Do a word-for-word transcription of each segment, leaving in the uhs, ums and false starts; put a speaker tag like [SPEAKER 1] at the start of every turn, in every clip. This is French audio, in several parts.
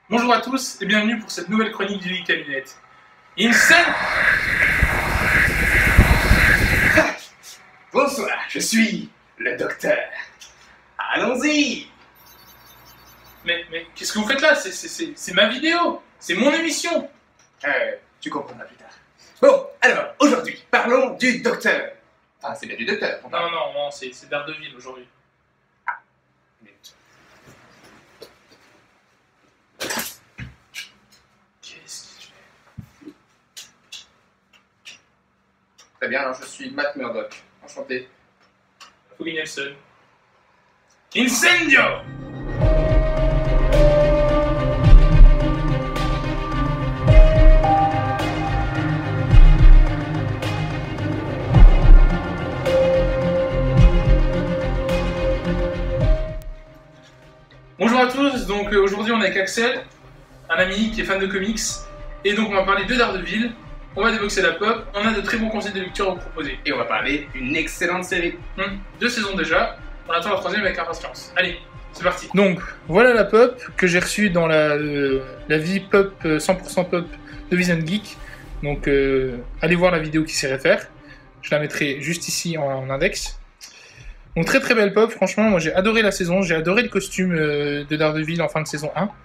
[SPEAKER 1] Bonjour à tous et bienvenue pour cette nouvelle chronique du cabinet. Insane.
[SPEAKER 2] Bonsoir, je suis le docteur. Allons-y.
[SPEAKER 1] Mais, mais qu'est-ce que vous faites là? C'est ma vidéo, c'est mon émission.
[SPEAKER 2] Euh, tu comprendras plus tard. Bon, alors, aujourd'hui, parlons du docteur. Enfin, c'est bien du docteur.
[SPEAKER 1] Non, non, non, c'est Daredevil aujourd'hui.
[SPEAKER 2] Ah, minute.
[SPEAKER 1] Qu'est-ce que tu fais?
[SPEAKER 2] Très bien, alors je suis Matt Murdock. Enchanté.
[SPEAKER 1] Foggy Nelson. Incendio! Bonjour à tous, donc euh, aujourd'hui on est avec Axel, un ami qui est fan de comics, et donc on va parler de Daredevil, on va déboxer la pop, on a de très bons conseils de lecture à vous proposer.
[SPEAKER 2] Et on va parler d'une excellente série.
[SPEAKER 1] Hum, deux saisons déjà, on attend la troisième avec impatience. Allez, c'est parti. Donc voilà la pop que j'ai reçue dans la, euh, la vie pop, euh, cent pour cent pop de Vision Geek, donc euh, allez voir la vidéo qui s'y réfère, je la mettrai juste ici en, en index. Donc très très belle pop, franchement, moi j'ai adoré la saison, j'ai adoré le costume euh, de Daredevil en fin de saison un.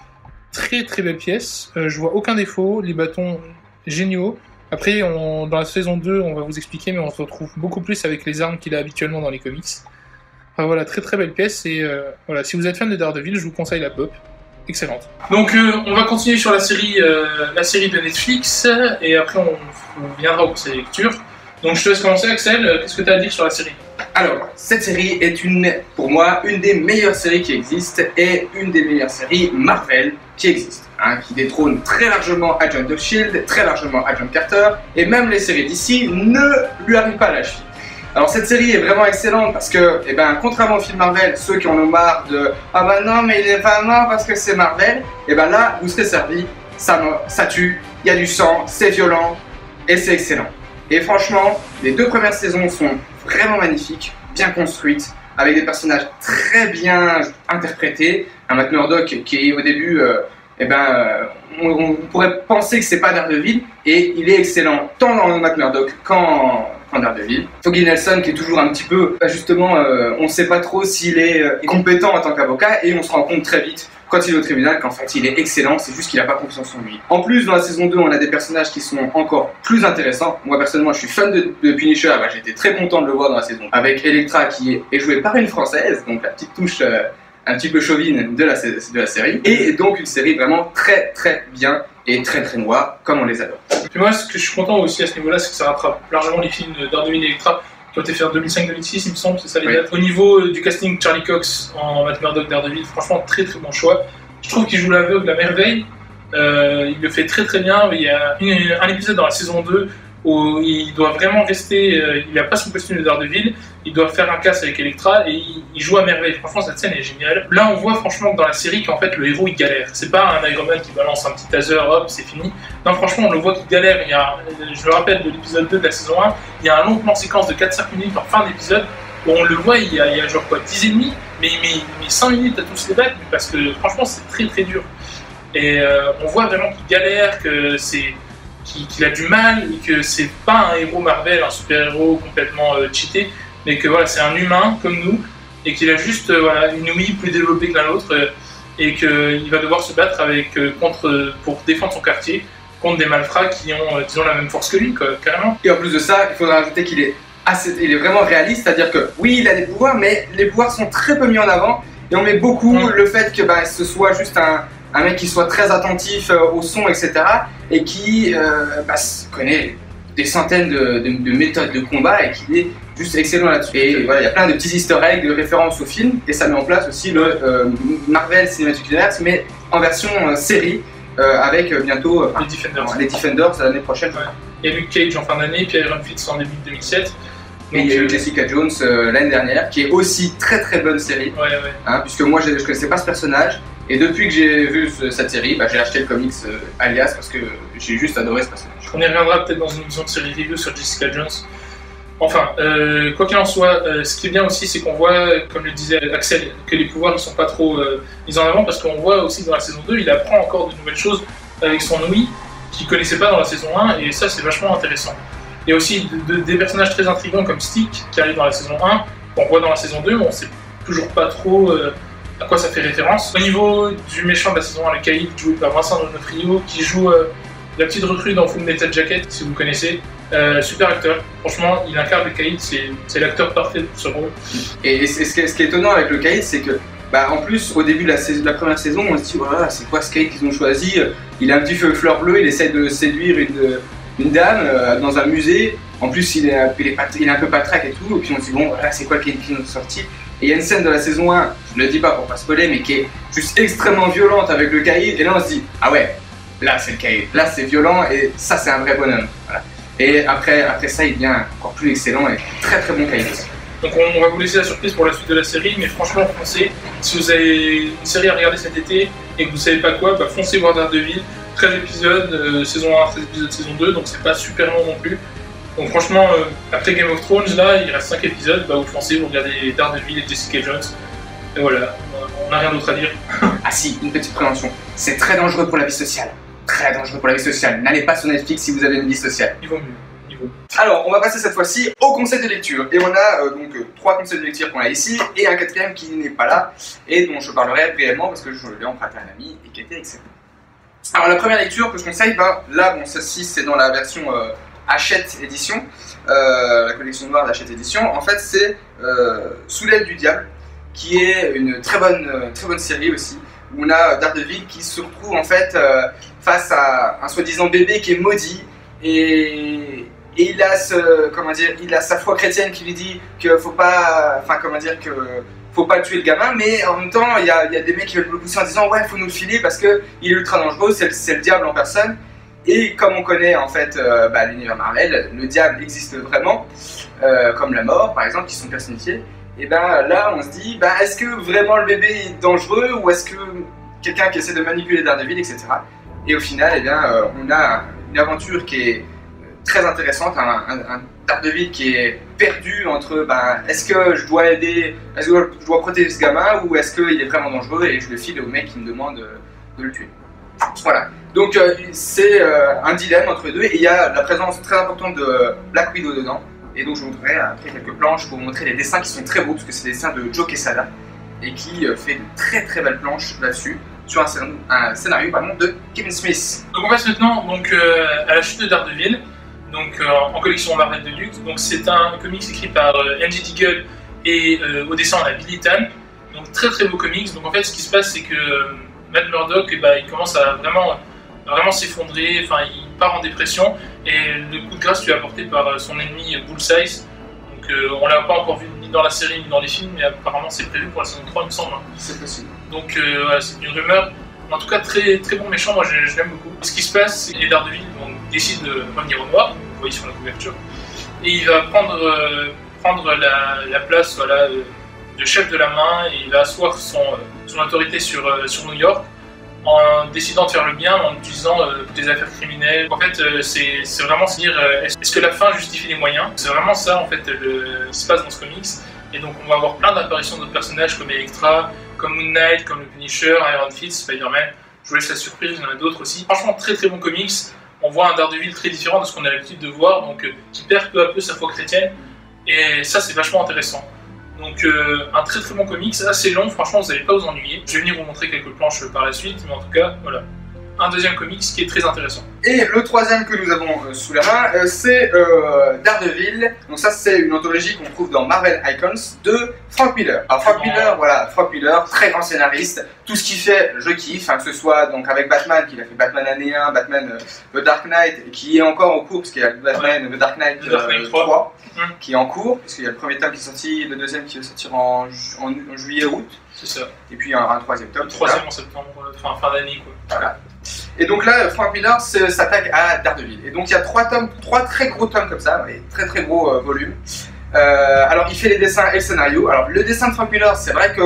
[SPEAKER 1] Très très belle pièce, euh, je vois aucun défaut, les bâtons géniaux. Après, on, dans la saison deux, on va vous expliquer, mais on se retrouve beaucoup plus avec les armes qu'il a habituellement dans les comics. Enfin voilà, très très belle pièce, et euh, voilà, si vous êtes fan de Daredevil, je vous conseille la pop. Excellente. Donc euh, on va continuer sur la série, euh, la série de Netflix, et après on, on viendra au conseil de lecture. Donc je te laisse commencer Axel, qu'est-ce que tu as à dire sur la série?
[SPEAKER 2] Alors, cette série est une, pour moi, une des meilleures séries qui existent et une des meilleures séries Marvel qui existent, hein, qui détrône très largement Agent of Shield, très largement Agent Carter, et même les séries d'ici ne lui arrivent pas à la cheville. Alors cette série est vraiment excellente parce que, eh ben, contrairement aux films Marvel, ceux qui en ont marre de « Ah bah non, mais il est pas mort parce que c'est Marvel », et ben là, vous serez servi, ça, ça tue, il y a du sang, c'est violent, et c'est excellent. Et franchement, les deux premières saisons sont vraiment magnifiques, bien construites, avec des personnages très bien interprétés. Un Matt Murdock qui au début, euh, eh ben, euh, on, on pourrait penser que c'est pas Daredevil, et il est excellent tant dans Matt Murdock qu'en qu'en Daredevil. Foggy Nelson qui est toujours un petit peu, justement, euh, on sait pas trop s'il est euh, compétent en tant qu'avocat, et on se rend compte très vite quand il est au tribunal qu'en fait il est excellent, c'est juste qu'il n'a pas confiance en lui. En plus, dans la saison deux, on a des personnages qui sont encore plus intéressants. Moi personnellement, je suis fan de, de Punisher, bah, j'étais très content de le voir dans la saison, avec Elektra qui est, est jouée par une française, donc la petite touche euh, un petit peu chauvine de la, de la série, et donc une série vraiment très très bien et très très noire, comme on les adore.
[SPEAKER 1] Et puis moi, ce que je suis content aussi à ce niveau-là, c'est que ça rattrape largement les films de Daredevil et Elektra qui ont été faits en deux mille cinq deux mille six, il me semble, c'est ça les oui. dates. Au niveau du casting, Charlie Cox en Matt Murdock Daredevil, franchement très très bon choix. Je trouve qu'il joue l'aveugle à merveille, euh, il le fait très très bien. Il y a une, un épisode dans la saison deux où il doit vraiment rester, euh, il n'a pas son costume de Daredevil, il doit faire un casse avec Elektra et il, il joue à merveille. Franchement, cette scène est géniale. Là, on voit franchement que dans la série qu'en fait le héros il galère. C'est pas un Iron Man qui balance un petit taser, hop, c'est fini. Non, franchement, on le voit qu'il galère. Il y a, je me rappelle de l'épisode deux de la saison un, il y a un long plan séquence de quatre cinq minutes en fin d'épisode où on le voit, il y a, il y a genre quoi, dix ennemis, mais il met, il met cinq minutes à tous les battre parce que franchement, c'est très très dur. Et euh, on voit vraiment qu'il galère, que c'est. qu'il a du mal, et que c'est pas un héros Marvel, un super-héros complètement euh, cheaté, mais que voilà, c'est un humain comme nous, et qu'il a juste euh, voilà, une ouïe plus développée que la nôtre, euh, et qu'il va devoir se battre avec, euh, contre, pour défendre son quartier contre des malfrats qui ont, euh, disons, la même force que lui, quoi, carrément.
[SPEAKER 2] Et en plus de ça, il faudra rajouter qu'il est, assez, il est vraiment réaliste, c'est-à-dire que oui, il a des pouvoirs, mais les pouvoirs sont très peu mis en avant, et on met beaucoup mmh. le fait que bah, ce soit juste un... un mec qui soit très attentif euh, au son, et cetera, et qui euh, bah, connaît des centaines de, de, de méthodes de combat et qui est juste excellent là-dessus. Et voilà, il y a plein de petits easter eggs, de références au film, et ça met en place aussi le euh, Marvel Cinematic Universe, mais en version euh, série, euh, avec euh, bientôt euh,
[SPEAKER 1] les Defenders,
[SPEAKER 2] les Defenders l'année prochaine.
[SPEAKER 1] Ouais. Il y a Luke Cage en fin d'année, puis Iron Fist en début deux mille sept.
[SPEAKER 2] Et il y a eu Jessica Jones euh, l'année dernière, qui est aussi très très bonne série,
[SPEAKER 1] ouais, ouais.
[SPEAKER 2] Hein, puisque moi je ne connaissais pas ce personnage, et depuis que j'ai vu ce, cette série, bah, j'ai acheté le comics euh, Alias parce que j'ai juste adoré ce personnage.
[SPEAKER 1] On y reviendra peut-être dans une émission de série review sur Jessica Jones. Enfin, euh, quoi qu'il en soit, euh, ce qui est bien aussi, c'est qu'on voit, comme le disait Axel, que les pouvoirs ne sont pas trop euh, mis en avant, parce qu'on voit aussi dans la saison deux, il apprend encore de nouvelles choses avec son ouïe qu'il ne connaissait pas dans la saison un, et ça c'est vachement intéressant. Il y a aussi de, de, des personnages très intrigants comme Stick, qui arrive dans la saison un, qu'on voit dans la saison deux, mais on ne sait toujours pas trop euh, à quoi ça fait référence. Au niveau du méchant de la saison un, le Caïd, joué par Vincent D'Onofrio, qui joue euh, la petite recrue dans Full Metal Jacket, si vous connaissez. Euh, super acteur, franchement, il incarne le Caïd, c'est l'acteur parfait pour ce rôle.
[SPEAKER 2] Et, et ce, qui est, ce qui est étonnant avec le Caïd, c'est que, bah, en plus, au début de la, saison, de la première saison, on se dit, voilà, c'est quoi ce Caïd qu'ils ont choisi? Il a un petit feu fleur bleue, il essaie de séduire une, une dame euh, dans un musée. En plus, il est, il est, pas, il est un peu patraque et tout. Et puis on se dit, bon, voilà, c'est quoi le Caïd qu'ils ont sorti? Et il y a une scène de la saison un, je ne le dis pas pour pas spoiler, mais qui est juste extrêmement violente avec le Caïd. Et là, on se dit, ah ouais, là c'est le Caïd, là c'est violent et ça c'est un vrai bonhomme. Voilà. Et après, après ça, il devient encore plus excellent et très très bon Caïd.
[SPEAKER 1] Donc on, on va vous laisser la surprise pour la suite de la série, mais franchement, foncez. Si vous avez une série à regarder cet été et que vous savez pas quoi, bah foncez voir Daredevil. treize épisodes, euh, saison un, treize épisodes, saison deux, donc c'est pas super long non plus. Donc franchement, euh, après Game of Thrones, là, il reste cinq épisodes, bah vous foncez, vous regardez Daredevil et Jessica Jones. Et voilà, on n'a rien d'autre à dire.
[SPEAKER 2] Ah si, une petite prévention. C'est très dangereux pour la vie sociale. Très dangereux pour la vie sociale. N'allez pas sur Netflix si vous avez une vie sociale.
[SPEAKER 1] Il vaut mieux. Il vaut.
[SPEAKER 2] Alors, on va passer cette fois-ci au conseil de lecture. Et on a euh, donc euh, trois conseils de lecture qu'on a ici et un quatrième qui n'est pas là et dont je parlerai brièvement parce que je l'ai emprunté à un ami et qui était excellent. Alors, la première lecture que je conseille, bah, là, bon, celle-ci c'est dans la version euh, Hachette édition, euh, la collection noire d'Hachette édition. En fait, c'est euh, Sous l'aile du diable, qui est une très bonne, euh, très bonne série aussi, où on a Daredevil qui se retrouve en fait euh, face à un soi-disant bébé qui est maudit et, et il a ce, comment dire, il a sa foi chrétienne qui lui dit que faut pas, enfin comment dire que faut pas tuer le gamin, mais en même temps il y a, il y a des mecs qui veulent le pousser en disant ouais faut nous le filer parce que il est ultra dangereux, c'est le diable en personne. Et comme on connaît en fait euh, bah, l'univers Marvel, le diable existe vraiment, euh, comme la mort par exemple qui sont personnifiés. Et ben là on se dit, ben, est-ce que vraiment le bébé est dangereux ou est-ce que quelqu'un qui essaie de manipuler Daredevil, et cetera. Et au final, eh bien, euh, on a une aventure qui est très intéressante, un, un, un Daredevil qui est perdu entre, ben, est-ce que je dois aider, est-ce que je dois protéger ce gamin ou est-ce qu'il est vraiment dangereux et je le file au mec qui me demande de le tuer. Voilà. Donc euh, c'est euh, un dilemme entre les deux et il y a la présence très importante de Black Widow dedans. Et donc je vous montrerai après quelques planches pour vous montrer les dessins qui sont très beaux parce que c'est des dessins de Joe Quesada et qui euh, fait de très très belles planches là-dessus sur un, scén un scénario pardon, de Kevin Smith.
[SPEAKER 1] Donc on passe maintenant donc, euh, à la chute de Daredevil, donc euh, en collection Marvel de luxe. Donc c'est un comics écrit par euh, M J Deagle et euh, au dessin on a Billy Tan. Donc très très beau comics. Donc en fait ce qui se passe c'est que euh, Matt Murdock eh ben, il commence à vraiment vraiment s'effondrer, enfin il part en dépression et le coup de grâce lui est apporté par son ennemi Bullseye. Donc euh, on l'a pas encore vu ni dans la série ni dans les films, mais apparemment c'est prévu pour la saison trois il me semble. Hein.
[SPEAKER 2] C'est possible.
[SPEAKER 1] Donc euh, voilà, c'est une rumeur. En tout cas très très bon méchant, moi je, je l'aime beaucoup. Ce qui se passe, c'est que les Daredevil donc, décident de revenir au noir, vous voyez sur la couverture, et il va prendre, euh, prendre la, la place voilà, de chef de la main et il va asseoir son, son autorité sur, euh, sur New York, en décidant de faire le bien, en utilisant euh, des affaires criminelles. En fait, euh, c'est vraiment se dire, euh, est-ce que la fin justifie les moyens? C'est vraiment ça, en fait, le, qui se passe dans ce comics. Et donc, on va avoir plein d'apparitions d'autres personnages comme Elektra, comme Moon Knight, comme le Punisher, Iron Fist, Spider-Man. Je vous laisse la surprise, il y en a d'autres aussi. Franchement, très très bon comics. On voit un Daredevil très différent de ce qu'on a l'habitude de voir, donc euh, qui perd peu à peu sa foi chrétienne. Et ça, c'est vachement intéressant. Donc euh, un très très bon comics, assez long, franchement vous n'allez pas vous ennuyer. Je vais venir vous montrer quelques planches par la suite, mais en tout cas, voilà. Un deuxième comics qui est très intéressant.
[SPEAKER 2] Et le troisième que nous avons euh, sous la main, euh, c'est euh, Daredevil. Donc ça c'est une anthologie qu'on trouve dans Marvel Icons de Frank Miller. Alors Frank Miller, voilà, Frank Miller, très grand scénariste. Tout ce qu'il fait, je kiffe, hein, que ce soit donc avec Batman, qu'il a fait Batman année un, Batman euh, The Dark Knight, qui est encore en cours, parce qu'il y a Batman ouais. The Dark Knight,
[SPEAKER 1] The Dark Knight
[SPEAKER 2] euh, trois,
[SPEAKER 1] mmh.
[SPEAKER 2] qui est en cours, puisqu'il y a le premier tome qui est sorti, le deuxième qui va sortir en, ju en, en juillet-août.
[SPEAKER 1] C'est ça.
[SPEAKER 2] Et puis un, un troisième tome.
[SPEAKER 1] Le troisième en septembre, enfin fin d'année quoi.
[SPEAKER 2] Voilà. Et donc là, Frank Miller s'attaque à Daredevil. Et donc il y a trois tomes, trois très gros tomes comme ça, et très très gros euh, volumes. Euh, alors il fait les dessins et le scénario. Alors le dessin de Frank Miller, c'est vrai que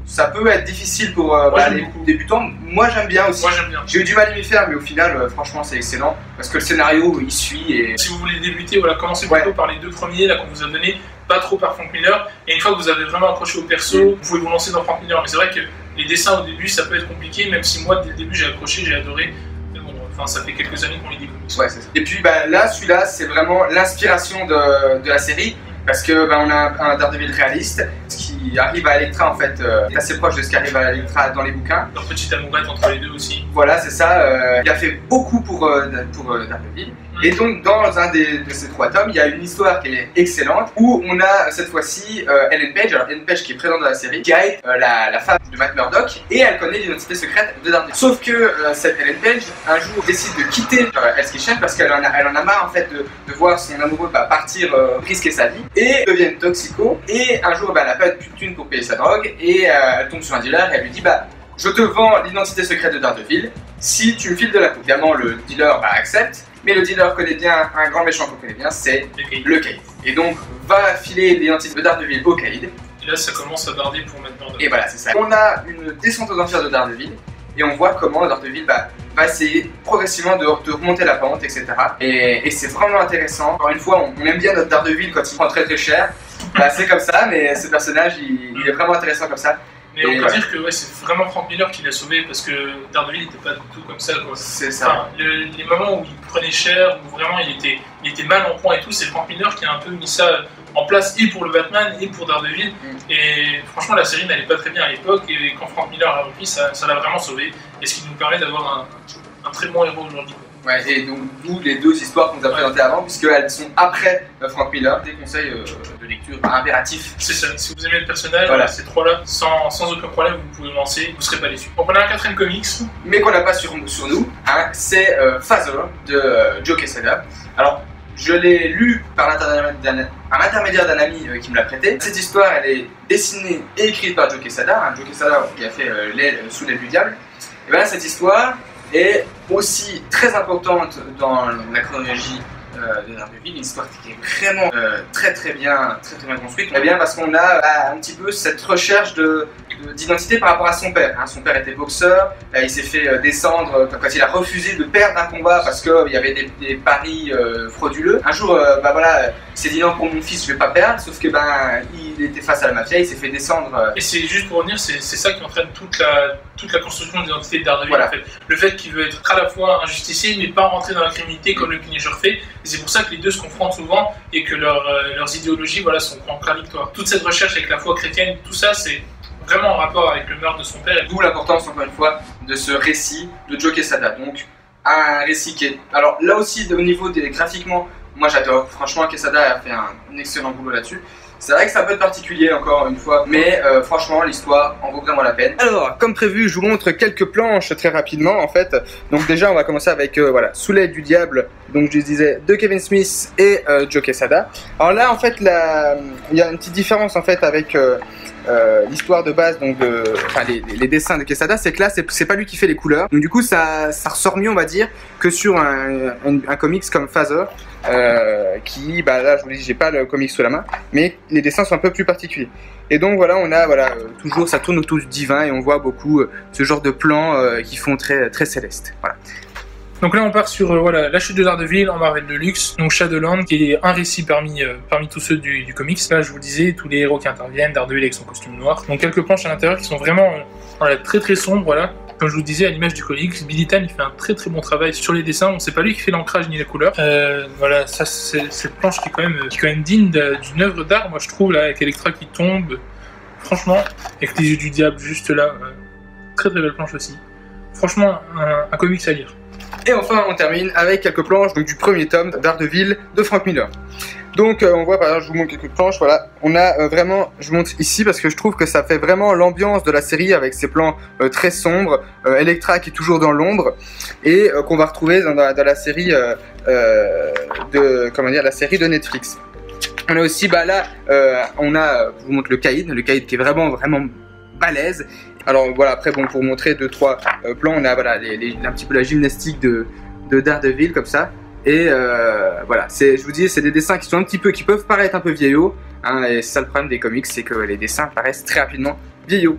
[SPEAKER 2] ça peut être difficile pour euh, bah, les débutants. Moi j'aime bien aussi.
[SPEAKER 1] Moi j'aime bien.
[SPEAKER 2] J'ai eu du mal à m'y faire, mais au final, euh, franchement, c'est excellent parce que le scénario il suit. Et...
[SPEAKER 1] Si vous voulez débuter, voilà, commencez plutôt ouais. par les deux premiers là qu'on vous a donné, pas trop par Frank Miller. Et une fois que vous avez vraiment accroché au perso, mm. vous pouvez vous lancer dans Frank Miller. Mais c'est vrai que les dessins au début, ça peut être compliqué, même si moi dès le début j'ai accroché, j'ai adoré. Mais bon, enfin, ça fait quelques années qu'on lit des comics.
[SPEAKER 2] Ouais, c'est ça. Et puis bah, là, celui-là, c'est vraiment l'inspiration de, de la série. Parce que bah, on a un Daredevil réaliste, ce qui arrive à Elektra en fait, euh, est assez proche de ce qui arrive à Elektra dans les bouquins.
[SPEAKER 1] Leur petite amourette entre les deux aussi.
[SPEAKER 2] Voilà, c'est ça. Euh, il a fait beaucoup pour, euh, pour euh, Daredevil. Mm. Et donc dans un des, de ces trois tomes, il y a une histoire qui est excellente où on a cette fois-ci euh, Ellen Page, alors Ellen Page qui est présente dans la série, qui est euh, la, la femme de Matt Murdock et elle connaît l'identité secrète de Daredevil. Sauf que euh, cette Ellen Page un jour décide de quitter euh, Hell's Kitchen parce qu'elle en a, elle en a marre en fait de, de voir son amoureux bah, partir euh, risquer sa vie et devient toxico. Et un jour, bah, elle n'a pas de thune pour payer sa drogue et euh, elle tombe sur un dealer et elle lui dit bah je te vends l'identité secrète de Daredevil si tu me files de la coupe. Évidemment, le dealer bah, accepte. Mais le dealer connaît bien, un grand méchant qu'on connaît bien, c'est le Caïd. Et donc, va filer l'identité de Daredevil au Caïd.
[SPEAKER 1] Et là, ça commence à barder pour mettre Daredevil.
[SPEAKER 2] Et voilà, c'est ça. On a une descente aux enfers de Daredevil. Et on voit comment Daredevil bah, va essayer progressivement de, de remonter la pente, et cetera. Et, et c'est vraiment intéressant. Encore une fois, on, on aime bien notre Daredevil quand il prend très très cher. Bah, c'est comme ça, mais ce personnage, il, il est vraiment intéressant comme ça.
[SPEAKER 1] Mais et on peut voilà. dire que ouais, c'est vraiment Frank Miller qui l'a sauvé parce que Daredevil n'était pas du tout comme ça.
[SPEAKER 2] C'est ça.
[SPEAKER 1] Enfin, le, les moments où il prenait cher, où vraiment il était, il était mal en point et tout, c'est Frank Miller qui a un peu mis ça en place et pour le Batman et pour Daredevil. Mm. Et franchement, la série n'allait pas très bien à l'époque et quand Frank Miller a repris, ça l'a vraiment sauvé. Et ce qui nous permet d'avoir un, un très bon héros aujourd'hui.
[SPEAKER 2] Ouais, et donc d'où les deux histoires qu'on nous a présentées avant, puisqu'elles sont après euh, Frank Miller. Des conseils euh, de lecture impératifs.
[SPEAKER 1] C'est ça, si vous aimez le personnage, voilà. Ces trois-là, sans, sans aucun problème, vous pouvez le lancer, vous ne serez pas déçus. Donc on a un quatrième comics.
[SPEAKER 2] Mais qu'on n'a pas sur, sur nous, hein, c'est euh, Phaser de euh, Joe Quesada. Alors, je l'ai lu par l'intermédiaire d'un ami euh, qui me l'a prêté. Cette histoire, elle est dessinée et écrite par Joe Quesada, hein, Joe Quesada qui a fait euh, l'aile euh, sous l'aile du diable. Et bien cette histoire est aussi très importante dans la chronologie euh, de Daredevil, une histoire qui est vraiment euh, très très bien, très très bien construite. Très bien parce qu'on a bah, un petit peu cette recherche de d'identité par rapport à son père. Hein. Son père était boxeur, euh, il s'est fait euh, descendre quand il a refusé de perdre un combat parce qu'il y avait des, des paris euh, frauduleux. Un jour, euh, bah voilà, il s'est dit non pour mon fils je vais pas perdre, sauf que ben il était face à la mafia, il s'est fait descendre. Euh...
[SPEAKER 1] Et c'est juste pour revenir, c'est ça qui entraîne toute la, toute la construction de l'identité de Daredevil voilà. En fait. Le fait qu'il veut être à la fois un justicier mais pas rentrer dans la criminalité comme le Punisher fait. Et c'est pour ça que les deux se confrontent souvent et que leur, euh, leurs idéologies voilà, sont contradictoires. Toute cette recherche avec la foi chrétienne, tout ça c'est vraiment en rapport avec le meurtre de son père.
[SPEAKER 2] D'où l'importance, encore une fois, de ce récit de Joe Quesada. Donc, un récit qui est... Alors là aussi, au niveau des graphiquement, moi j'adore. Franchement, Quesada a fait un, un excellent boulot là-dessus. C'est vrai que ça peut être particulier, encore une fois, mais euh, franchement, l'histoire en vaut vraiment la peine. Alors, comme prévu, je vous montre quelques planches très rapidement, en fait. Donc déjà, on va commencer avec, euh, voilà, Sous l'aile du diable, donc je disais, de Kevin Smith et euh, Joe Quesada. Alors là, en fait, la... il y a une petite différence, en fait, avec... Euh, Euh, l'histoire de base, donc de, enfin les, les dessins de Quesada, c'est que là c'est pas lui qui fait les couleurs, donc du coup ça, ça ressort mieux on va dire que sur un, un, un comics comme Phaser euh, qui, bah là je vous dis j'ai pas le comics sous la main, mais les dessins sont un peu plus particuliers. Et donc voilà on a voilà euh, toujours ça tourne autour du divin et on voit beaucoup euh, ce genre de plans euh, qui font très très céleste. Voilà.
[SPEAKER 1] Donc là on part sur euh, voilà, la chute de Daredevil en Marvel Deluxe, donc Shadowland qui est un récit parmi, euh, parmi tous ceux du, du comics. Là je vous disais, tous les héros qui interviennent, Daredevil avec son costume noir. Donc quelques planches à l'intérieur qui sont vraiment euh, voilà, très très sombres. Voilà. Comme je vous disais à l'image du comics, Billy Tan il fait un très très bon travail sur les dessins. Bon, c'est pas lui qui fait l'ancrage ni les couleurs. Euh, voilà, ça c'est cette planche qui est quand même, qui est quand même digne d'une œuvre d'art, moi je trouve, là, avec Elektra qui tombe. Franchement, avec les yeux du diable juste là, euh, très très belle planche aussi. Franchement, un, un comics à lire.
[SPEAKER 2] Et enfin, on termine avec quelques planches donc, du premier tome Daredevil de Frank Miller. Donc, euh, on voit par exemple, je vous montre quelques planches, voilà. On a euh, vraiment, je vous montre ici parce que je trouve que ça fait vraiment l'ambiance de la série avec ces plans euh, très sombres. Euh, Elektra qui est toujours dans l'ombre et euh, qu'on va retrouver dans, dans, dans la série euh, euh, de, comment dire, la série de Netflix. On a aussi, bah là, euh, on a, je vous montre le Caïd, le Caïd qui est vraiment, vraiment balèze. Alors voilà, après bon, pour montrer deux trois euh, plans, on a voilà les, les, un petit peu la gymnastique de, de Daredevil comme ça. Et euh, voilà, c'est, je vous dis, c'est des dessins qui sont un petit peu, qui peuvent paraître un peu vieillots. Hein, et c'est ça le problème des comics, c'est que les dessins paraissent très rapidement vieillots.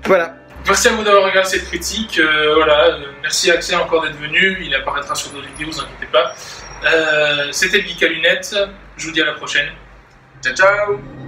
[SPEAKER 3] Voilà.
[SPEAKER 1] Merci à vous d'avoir regardé cette critique. Euh, voilà, euh, merci à Axel encore d'être venu. Il apparaîtra sur d'autres vidéos, vous inquiétez pas. Euh, C'était le Geek à lunettes. Je vous dis à la prochaine.
[SPEAKER 2] Ciao ciao.